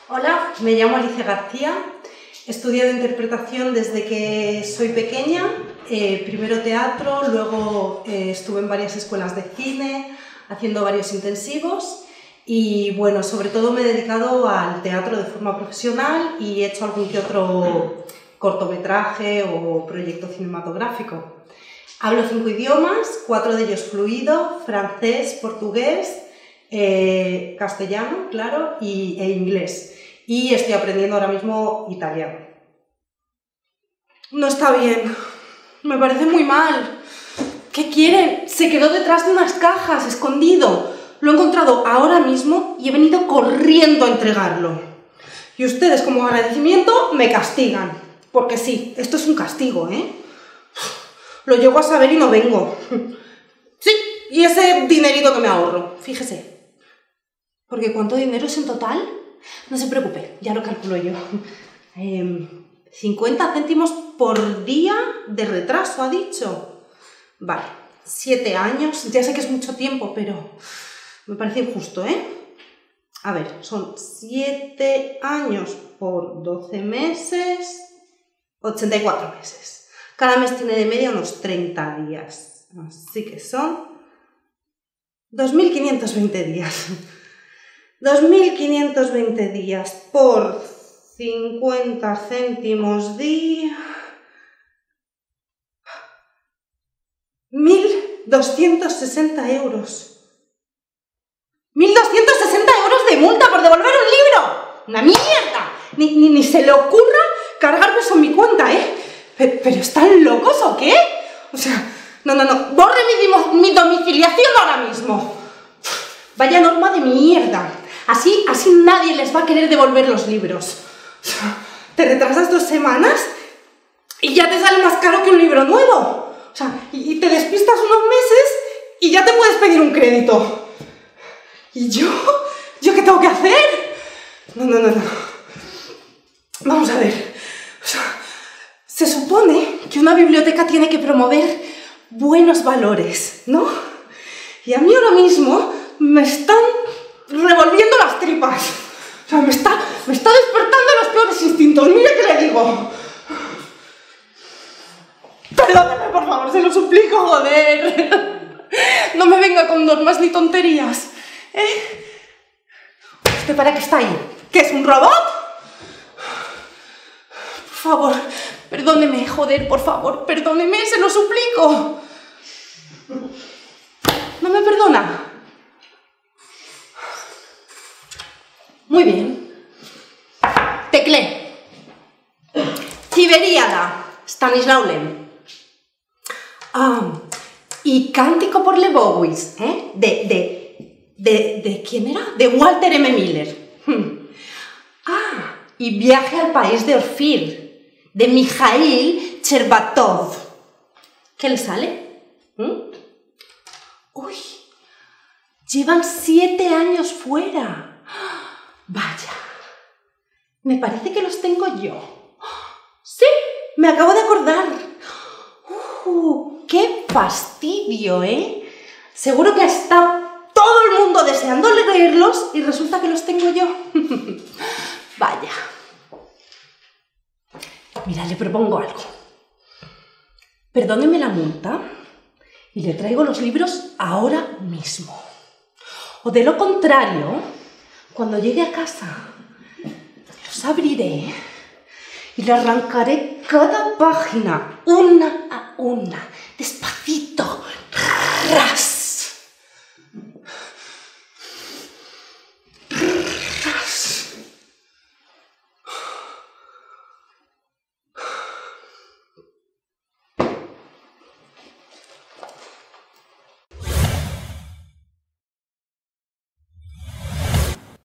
Hola, me llamo Alicia García, he estudiado interpretación desde que soy pequeña, primero teatro, luego estuve en varias escuelas de cine, haciendo varios intensivos y bueno, sobre todo me he dedicado al teatro de forma profesional y he hecho algún que otro cortometraje o proyecto cinematográfico. Hablo 5 idiomas, 4 de ellos fluido: francés, portugués, castellano, claro, e inglés. Y estoy aprendiendo ahora mismo italiano. No está bien. Me parece muy mal. ¿Qué quieren? Se quedó detrás de unas cajas, escondido. Lo he encontrado ahora mismo y he venido corriendo a entregarlo. Y ustedes, como agradecimiento, me castigan. Porque sí, esto es un castigo, ¿eh? Lo llego a saber y no vengo. Sí, y ese dinerito que me ahorro, fíjese. Porque ¿cuánto dinero es en total? No se preocupe, ya lo calculo yo. 50 céntimos por día de retraso, ha dicho. Vale, 7 años, ya sé que es mucho tiempo, pero me parece injusto, ¿eh? A ver, son 7 años por 12 meses, 84 meses. Cada mes tiene de media unos 30 días, así que son 2.520 días. 2.520 días por 50 céntimos día... 1.260 euros. 1.260 euros de multa por devolver un libro. ¡Una mierda! Ni se le ocurra cargarme eso en mi cuenta, ¿eh? ¿Pero están locos o qué? O sea, no. Borre mi domiciliación ahora mismo. Vaya norma de mierda. Así nadie les va a querer devolver los libros. Te retrasas 2 semanas y ya te sale más caro que un libro nuevo. O sea, y te despistas unos meses y ya te puedes pedir un crédito. ¿Y yo? ¿Yo qué tengo que hacer? No. Vamos a ver. O sea, se supone que una biblioteca tiene que promover buenos valores, ¿no? Y a mí ahora mismo me están revolviendo las tripas. O sea, me está despertando los peores instintos. Mire que le digo. Perdóneme, por favor, se lo suplico, joder. No me venga con normas ni tonterías. ¿Usted para qué está ahí? ¿Qué es, un robot? Por favor, perdóneme, joder, por favor, perdóneme, se lo suplico. ¿No me perdona? Muy bien. Tecle. Tiberiada. Stanislaw Lem. Y Cántico por Lebowitz, ¿eh? ¿De quién era? De Walter M. Miller. Y Viaje al país de Orfil, de Mikhail Cherbatov. ¿Qué le sale? Uy, llevan 7 años fuera. Vaya, me parece que los tengo yo. Sí, me acabo de acordar. ¡Qué fastidio, eh! Seguro que está todo el mundo deseando leerlos y resulta que los tengo yo. Vaya. Mira, le propongo algo. Perdóneme la multa y le traigo los libros ahora mismo. O de lo contrario, cuando llegue a casa, los abriré y le arrancaré cada página, una a una,